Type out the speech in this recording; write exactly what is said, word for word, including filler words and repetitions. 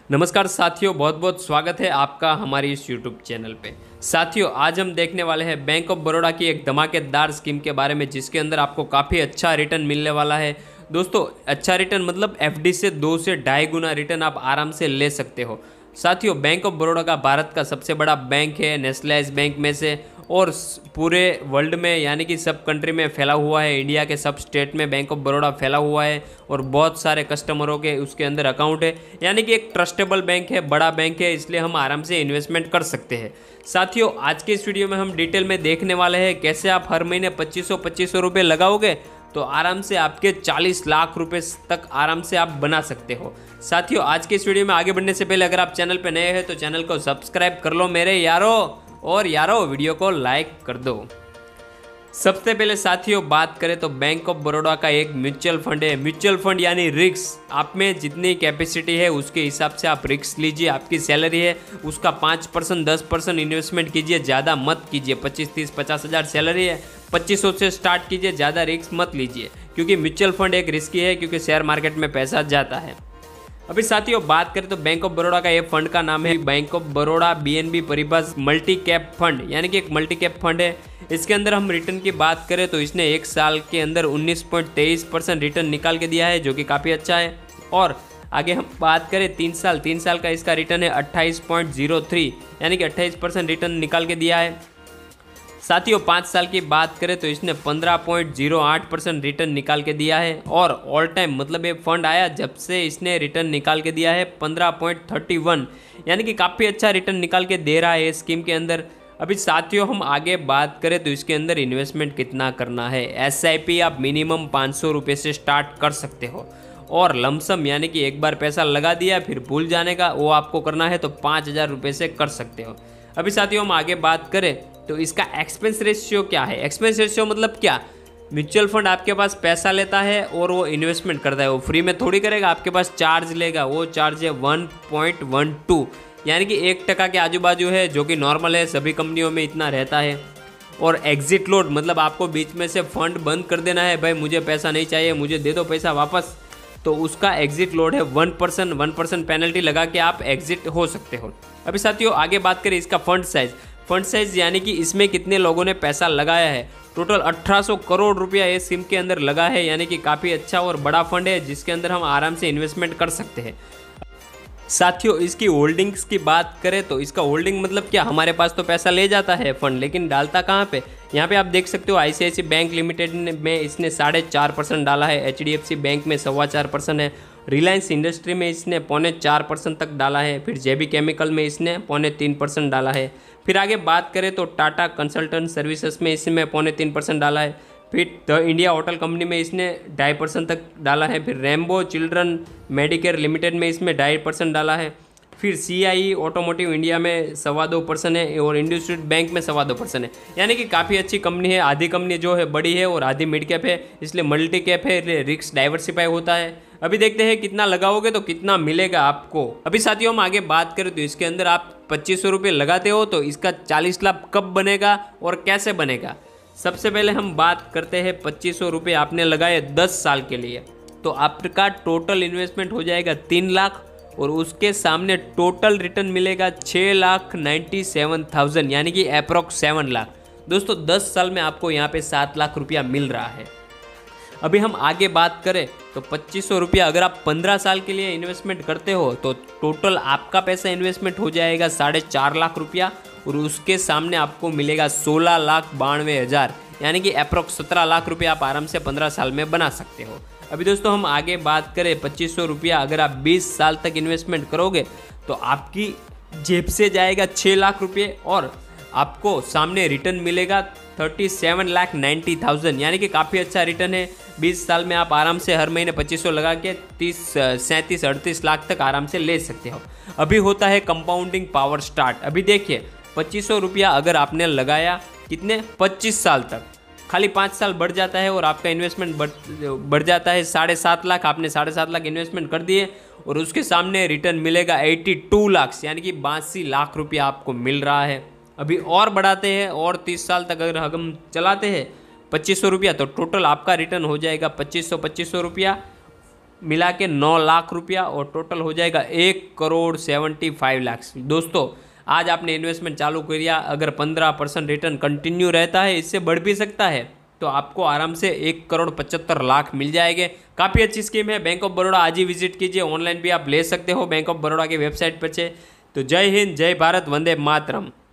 नमस्कार साथियों, बहुत बहुत स्वागत है आपका हमारी इस यूट्यूब चैनल पे। साथियों, आज हम देखने वाले हैं बैंक ऑफ बड़ौदा की एक धमाकेदार स्कीम के बारे में, जिसके अंदर आपको काफ़ी अच्छा रिटर्न मिलने वाला है। दोस्तों, अच्छा रिटर्न मतलब एफडी से दो से ढाई गुना रिटर्न आप आराम से ले सकते हो। साथियों, बैंक ऑफ बड़ौदा का भारत का सबसे बड़ा बैंक है, नेशनलाइज बैंक में से, और पूरे वर्ल्ड में यानी कि सब कंट्री में फैला हुआ है। इंडिया के सब स्टेट में बैंक ऑफ बड़ौदा फैला हुआ है और बहुत सारे कस्टमरों के उसके अंदर अकाउंट है, यानी कि एक ट्रस्टेबल बैंक है, बड़ा बैंक है, इसलिए हम आराम से इन्वेस्टमेंट कर सकते हैं। साथियों, आज के इस वीडियो में हम डिटेल में देखने वाले हैं कैसे आप हर महीने पच्चीस सौ पच्चीस सौ रुपये लगाओगे तो आराम से आपके चालीस लाख रुपए तक आराम से आप बना सकते हो। साथियों, आज के इस वीडियो में आगे बढ़ने से पहले अगर आप चैनल पर नए हैं तो चैनल को सब्सक्राइब कर लो मेरे यारों, और यारो वीडियो को लाइक कर दो। सबसे पहले साथियों बात करें तो बैंक ऑफ बड़ौदा का एक म्यूचुअल फंड है। म्यूचुअल फंड यानी रिस्क, आप में जितनी कैपेसिटी है उसके हिसाब से आप रिस्क लीजिए। आपकी सैलरी है उसका पाँच परसेंट दस परसेंट इन्वेस्टमेंट कीजिए, ज़्यादा मत कीजिए। पच्चीस तीस पचास हज़ार सैलरी है, पच्चीस सौ से स्टार्ट कीजिए, ज़्यादा रिस्क मत लीजिए, क्योंकि म्यूचुअल फंड एक रिस्की है, क्योंकि शेयर मार्केट में पैसा जाता है। अभी साथियों बात करें तो बैंक ऑफ बड़ौदा का ये फंड का नाम है bank of Baroda BNP Paribas multi cap fund, यानी कि एक मल्टी कैप फंड है। इसके अंदर हम रिटर्न की बात करें तो इसने एक साल के अंदर उन्नीस पॉइंट तेईस परसेंट रिटर्न निकाल के दिया है, जो कि काफ़ी अच्छा है। और आगे हम बात करें तीन साल तीन साल का इसका रिटर्न है अट्ठाईस पॉइंट जीरो थ्री, यानी कि अट्ठाईस परसेंट रिटर्न निकाल के दिया है। साथियों, पाँच साल की बात करें तो इसने पंद्रह पॉइंट जीरो आठ परसेंट रिटर्न निकाल के दिया है। और ऑल टाइम मतलब ये फंड आया जब से इसने रिटर्न निकाल के दिया है पंद्रह पॉइंट थर्टी वन, यानी कि काफ़ी अच्छा रिटर्न निकाल के दे रहा है इस स्कीम के अंदर। अभी साथियों हम आगे बात करें तो इसके अंदर इन्वेस्टमेंट कितना करना है। एस आई पी आप मिनिमम पाँच सौ रुपये से स्टार्ट कर सकते हो, और लमसम यानी कि एक बार पैसा लगा दिया फिर भूल जाने का, वो आपको करना है तो पाँच हज़ार रुपये से कर सकते हो। अभी साथियों हम आगे बात करें तो इसका एक्सपेंस रेशियो क्या है। एक्सपेंस रेशियो मतलब क्या, म्यूचुअल फंड आपके पास पैसा लेता है और वो इन्वेस्टमेंट करता है, वो फ्री में थोड़ी करेगा, आपके पास चार्ज लेगा। वो चार्ज है वन पॉइंट वन टू, यानी कि एक टका के आजू बाजू है, जो कि नॉर्मल है, सभी कंपनियों में इतना रहता है। और एग्जिट लोड मतलब आपको बीच में से फंड बंद कर देना है, भाई मुझे पैसा नहीं चाहिए, मुझे दे दो पैसा वापस, तो उसका एग्जिट लोड है one percent one percent penalty लगा के आप एग्जिट हो सकते हो। अभी साथियों आगे बात करें इसका फंड साइज। फंड साइज यानी कि इसमें कितने लोगों ने पैसा लगाया है। टोटल अठारह सौ करोड़ रुपया ये स्कीम के अंदर लगा है, यानी कि काफ़ी अच्छा और बड़ा फंड है, जिसके अंदर हम आराम से इन्वेस्टमेंट कर सकते हैं। साथियों इसकी होल्डिंग्स की बात करें तो इसका होल्डिंग मतलब क्या, हमारे पास तो पैसा ले जाता है फंड, लेकिन डालता कहाँ पे, यहाँ पे आप देख सकते हो आईसीआईसीआई बैंक लिमिटेड में इसने साढ़े चार परसेंट डाला है, एचडीएफसी बैंक में सवा चार परसेंट है, रिलायंस इंडस्ट्री में इसने पौने चार परसेंट तक डाला है, फिर जेबी केमिकल में इसने पौने तीन परसेंट डाला है। फिर आगे बात करें तो टाटा कंसल्टेंट सर्विसेज में इसमें पौने तीन परसेंट डाला है। फिर द इंडिया होटल कंपनी में इसने ढाई परसेंट तक डाला है। फिर रेम्बो चिल्ड्रन मेडिकेयर लिमिटेड में इसमें ढाई परसेंट डाला है। फिर सी आई ऑटोमोटिव इंडिया में सवा दो परसेंट है, और इंडस्ट्रियल बैंक में सवा दो परसेंट है, यानी कि काफ़ी अच्छी कंपनी है। आधी कंपनी जो है बड़ी है और आधी मिड कैप है, इसलिए मल्टी कैप है, रिस्क डाइवर्सिफाई होता है। अभी देखते हैं कितना लगाओगे तो कितना मिलेगा आपको। अभी साथियों हम आगे बात करें तो इसके अंदर आप पच्चीस सौ रुपये लगाते हो तो इसका चालीस लाख कब बनेगा और कैसे बनेगा। सबसे पहले हम बात करते हैं पच्चीस सौ रुपये आपने लगाए दस साल के लिए, तो आपका टोटल इन्वेस्टमेंट हो जाएगा तीन लाख, और उसके सामने टोटल रिटर्न मिलेगा छः लाख नाइन्टी सेवन थाउजेंड, यानी कि अप्रॉक्स सेवन लाख। दोस्तों दस साल में आपको यहाँ पे सात लाख रुपया मिल रहा है। अभी हम आगे बात करें तो पच्चीस सौ रुपया अगर आप पंद्रह साल के लिए इन्वेस्टमेंट करते हो तो टोटल आपका पैसा इन्वेस्टमेंट हो जाएगा साढ़े चार लाख रुपया, और उसके सामने आपको मिलेगा सोलह लाख बानवे हज़ार, यानी कि अप्रॉक्स सत्रह लाख रुपया आप आराम से पंद्रह साल में बना सकते हो। अभी दोस्तों हम आगे बात करें पच्चीस सौ रुपया अगर आप बीस साल तक इन्वेस्टमेंट करोगे तो आपकी जेब से जाएगा छः लाख रुपये, और आपको सामने रिटर्न मिलेगा thirty seven lakh ninety thousand, यानी कि काफ़ी अच्छा रिटर्न है। बीस साल में आप आराम से हर महीने पच्चीस सौ लगा के तीस सैंतीस अड़तीस लाख तक आराम से ले सकते हो। अभी होता है कंपाउंडिंग पावर स्टार्ट। अभी देखिए पच्चीस सौ रुपया अगर आपने लगाया कितने पच्चीस साल तक, खाली पाँच साल बढ़ जाता है और आपका इन्वेस्टमेंट बढ़ बढ़ जाता है साढ़े सात लाख। आपने साढ़े सात लाख इन्वेस्टमेंट कर दिए और उसके सामने रिटर्न मिलेगा एट्टी टू लाख, यानी कि बासी लाख रुपया आपको मिल रहा है। अभी और बढ़ाते हैं और तीस साल तक अगर हम चलाते हैं पच्चीस सौ रुपया, तो टोटल आपका रिटर्न हो जाएगा पच्चीस सौ पच्चीस सौ रुपया, मिला के नौ लाख रुपया और टोटल हो जाएगा एक करोड़ सेवेंटी फाइव लाख। दोस्तों आज आपने इन्वेस्टमेंट चालू किया, अगर पंद्रह परसेंट रिटर्न कंटिन्यू रहता है, इससे बढ़ भी सकता है, तो आपको आराम से एक करोड़ पचहत्तर लाख मिल जाएंगे। काफ़ी अच्छी स्कीम है। बैंक ऑफ बड़ौदा आज ही विजिट कीजिए, ऑनलाइन भी आप ले सकते हो बैंक ऑफ बड़ौदा की वेबसाइट पर से। तो जय हिंद, जय भारत, वंदे मातरम।